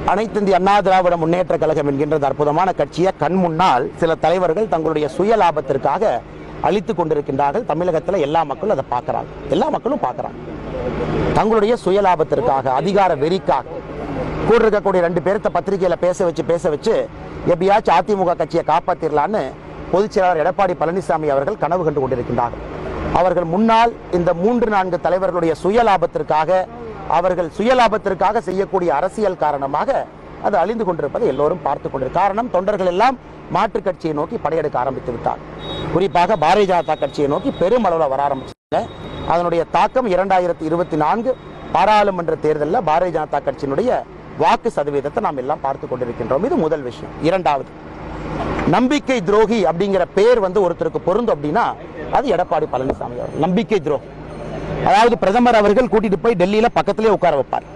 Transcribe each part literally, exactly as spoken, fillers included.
அனைத்து இந்திய அண்ணா திராவிட முன்னேற்ற கழகம் என்கின்ற அற்புதமான கட்சியை கண் முன்னால் சில தலைவர்கள் தங்களுடைய சுய லாபத்திற்காக அழித்துக் கொண்டிருக்கின்றார்கள். தமிழகத்தில் எல்லா மக்களும் அதை பார்க்கிறாங்க, எல்லா மக்களும் பார்க்கிறாங்க. தங்களுடைய சுய லாபத்திற்காக, அதிகார வெறிக்காக கூட இருக்கக்கூடிய ரெண்டு பேர்த்த பத்திரிகையில பேச வச்சு பேச வச்சு எப்படியாச்சும் அதிமுக கட்சியை காப்பாற்றிடலான்னு பொதுச் செயலாளர் எடப்பாடி பழனிசாமி அவர்கள் கனவு கண்டு கொண்டிருக்கின்றார்கள். அவர்கள் முன்னால் இந்த மூன்று நான்கு தலைவர்களுடைய சுய லாபத்திற்காக, அவர்கள் சுய லாபத்திற்காக செய்யக்கூடிய அரசியல் காரணமாக அது அழிந்து கொண்டிருப்பதை எல்லோரும் பார்த்துக் கொண்டிருக்க காரணம், தொண்டர்கள் எல்லாம் மாற்றுக் கட்சியை நோக்கி படையெடுக்க ஆரம்பித்து விட்டார். குறிப்பாக பாரதிய ஜனதா கட்சியை நோக்கி பெரும் அளவில் வர ஆரம்பிச்சாங்க. அதனுடைய தாக்கம் இரண்டாயிரத்தி இருபத்தி நான்கு பாராளுமன்ற தேர்தலில் பாரதிய ஜனதா கட்சியினுடைய வாக்கு சதவீதத்தை நாம் எல்லாம் பார்த்துக் கொண்டிருக்கின்றோம். இது முதல் விஷயம். இரண்டாவது, நம்பிக்கை துரோகி அப்படிங்கிற பேர் வந்து ஒருத்தருக்கு பொருந்தும் அப்படின்னா அது எடப்பாடி பழனிசாமி அவர்கள். நம்பிக்கை துரோகி, அதாவது பிரதமர் அவர்கள் கூட்டிட்டு போய் டெல்லியில பக்கத்திலே உட்கார வைப்பார்.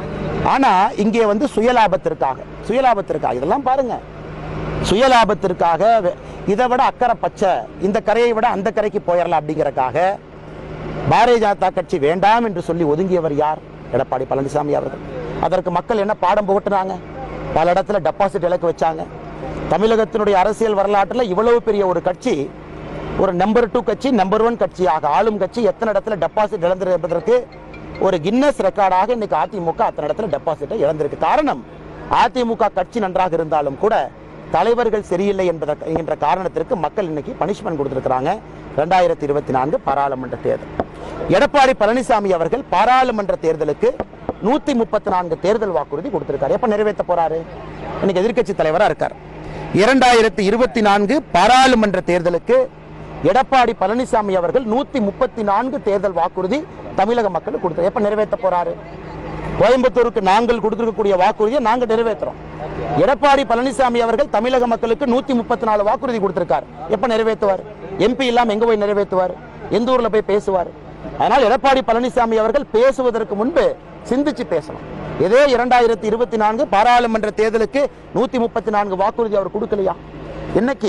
ஆனா இங்கே வந்து சுயலாபத்திற்காக சுயலாபத்திற்காக இதெல்லாம் பாருங்க, சுயலாபத்திற்காக இதை விட அக்கறை பச்சை, இந்த கரையை விட அந்த கரைக்கு போயிடலாம் அப்படிங்கறக்காக பாரதிய ஜனதா கட்சி வேண்டாம் என்று சொல்லி ஒதுங்கியவர் யார்? எடப்பாடி பழனிசாமி அவர்கள். அதற்கு மக்கள் என்ன பாடம் புகட்டினாங்க? பல இடத்துல டெபாசிட் இலக்கு வச்சாங்க. தமிழகத்தினுடைய அரசியல் வரலாற்றில் இவ்வளவு பெரிய ஒரு கட்சி, ஒரு நம்பர் டூ கட்சி, நம்பர் ஒன் கட்சியாக ஆளும் கட்சி எத்தனை இடத்துல டெபாசிட் இழந்திருப்பதற்கு ஒரு கின்னஸ் ரெக்கார்டாக இன்னைக்கு அதிமுக அத்தனை இடத்துல டெபாசிட்டை இழந்திருக்கு. காரணம், அதிமுக கட்சி நன்றாக இருந்தாலும் கூட தலைவர்கள் சரியில்லை என்பதற்கு என்ற காரணத்திற்கு மக்கள் இன்னைக்கு பனிஷ்மெண்ட் கொடுத்திருக்கிறாங்க. இரண்டாயிரத்தி இருபத்தி நான்கு பாராளுமன்ற தேர்தல், எடப்பாடி பழனிசாமி அவர்கள் பாராளுமன்ற தேர்தலுக்கு நூத்தி முப்பத்தி நான்கு தேர்தல் வாக்குறுதி கொடுத்திருக்காரு. எப்ப நிறைவேற்ற போறாரு? இன்னைக்கு எதிர்கட்சி தலைவரா இருக்கார். இரண்டாயிரத்தி இருபத்தி நான்கு பாராளுமன்ற தேர்தலுக்கு எடப்பாடி பழனிசாமி அவர்கள் நூத்தி முப்பத்தி நான்கு தேர்தல் வாக்குறுதி தமிழக மக்களுக்கு கொடுத்தார். எப்ப நிறைவேற்ற போறாரு? கோயம்புத்தூருக்கு நாங்கள் கொடுத்திருக்கக்கூடிய வாக்குறுதியை நாங்க நிறைவேற்றுறோம். எடப்பாடி பழனிசாமி அவர்கள் தமிழக மக்களுக்கு நூத்தி முப்பத்தி நாலு வாக்குறுதி கொடுத்திருக்கார். எப்ப நிறைவேற்றுவார்? எம்பி இல்லாம எங்க போய் நிறைவேற்றுவார்? எந்த ஊர்ல போய் பேசுவார்? அதனால் எடப்பாடி பழனிசாமி அவர்கள் பேசுவதற்கு முன்பு சிந்திச்சு பேசணும். இதே இரண்டாயிரத்தி இருபத்தி நான்கு பாராளுமன்ற தேர்தலுக்கு நூத்தி முப்பத்தி நான்கு வாக்குறுதி அவர் கொடுக்கலையா? இன்னைக்கு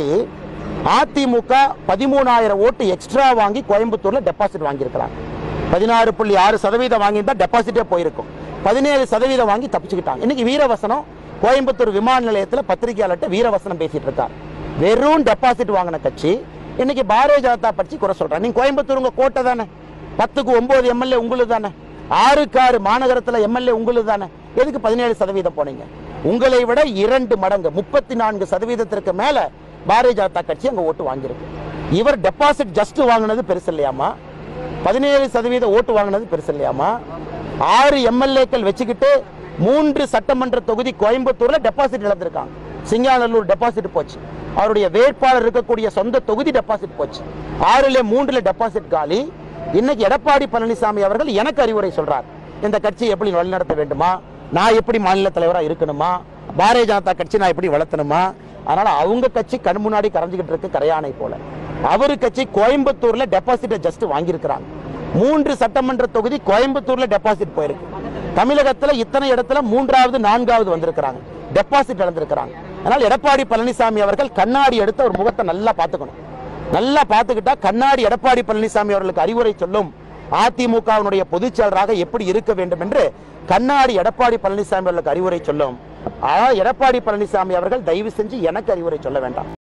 அதிமுக பதிமூணாயிரம் ஓட்டு எக்ஸ்ட்ரா வாங்கி கோயம்புத்தூர்ல டெபாசிட் வாங்கியிருக்கிறாங்க. பதினாறு புள்ளி ஆறு சதவீதம் வாங்கியிருந்தா டெபாசிட்டே போயிருக்கும். பதினேழு சதவீதம் வாங்கி தப்பிச்சுக்கிட்டாங்க. இன்னைக்கு வீரவசனம் கோயம்புத்தூர் விமான நிலையத்தில் பத்திரிகையாளர்கிட்ட வீரவசனம் பேசிட்டு இருக்கார். வெறும் டெபாசிட் வாங்கின கட்சி இன்னைக்கு பாரதிய ஜனதா கட்சி குறை சொல்றாங்க. நீங்க கோயம்புத்தூர் உங்க கோட்டை தானே, பத்துக்கு ஒன்பது எம்எல்ஏ உங்களுக்கு தானே, ஆறுக்கு ஆறு மாநகரத்தில் எம்எல்ஏ உங்களுக்கு தானே, எதுக்கு பதினேழு சதவீதம் போனீங்க? உங்களை விட இரண்டு மடங்கு முப்பத்தி நான்கு சதவீதத்திற்கு மேல பாரதிய ஜனதா கட்சி அங்க ஓட்டு வாங்கியிருக்கு. இவர் டெபாசிட் ஜஸ்ட் வாங்கினது பெருசு இல்லையாமா? பதினேழு சதவீத ஓட்டு வாங்கினது பெருசு இல்லையாமா? ஆறு எம்எல்ஏக்கள் வச்சுக்கிட்டு மூன்று சட்டமன்ற தொகுதி கோயம்புத்தூர்ல டெபாசிட் இழந்திருக்காங்க. சிங்காநல்லூர் டெபாசிட் போச்சு. அவருடைய வேட்பாளர் இருக்கக்கூடிய சொந்த தொகுதி டெபாசிட் போச்சு. ஆறுல மூன்றுல டெபாசிட் காலி. இன்னைக்கு எடப்பாடி பழனிசாமி அவர்கள் எனக்கு அறிவுரை சொல்றார். இந்த கட்சியை எப்படி வழிநடத்த வேண்டுமா, நான் எப்படி மாநில தலைவரா இருக்கணுமா, பாரதிய ஜனதா கட்சி நான் எப்படி வளர்த்தணுமா? அதனால அவங்க கட்சி கண் முன்னாடி கரைஞ்சிக்கிட்டு இருக்கு கரையானை போல. அவரு கட்சி கோயம்புத்தூர்ல டெபாசிட்டை ஜஸ்ட் வாங்கியிருக்கிறாங்க. மூன்று சட்டமன்ற தொகுதி கோயம்புத்தூர்ல டெபாசிட் போயிருக்கு. தமிழகத்துல இத்தனை இடத்துல மூன்றாவது நான்காவது வந்திருக்கிறாங்க, டெபாசிட் இழந்திருக்கிறாங்க. அதனால எடப்பாடி பழனிசாமி அவர்கள் கண்ணாடி எடுத்து ஒரு முகத்தை நல்லா பார்த்துக்கணும். நல்லா பார்த்துக்கிட்டா கண்ணாடி எடப்பாடி பழனிசாமி அவர்களுக்கு அறிவுரை சொல்லும். அதிமுகவினுடைய பொதுச் செயலராக எப்படி இருக்க வேண்டும் என்று கண்ணாடி எடப்பாடி பழனிசாமி அவர்களுக்கு அறிவுரை சொல்லும். ஆனால் எடப்பாடி பழனிசாமி அவர்கள் தயவு செஞ்சு எனக்கு அறிவுரை சொல்ல வேண்டாம்.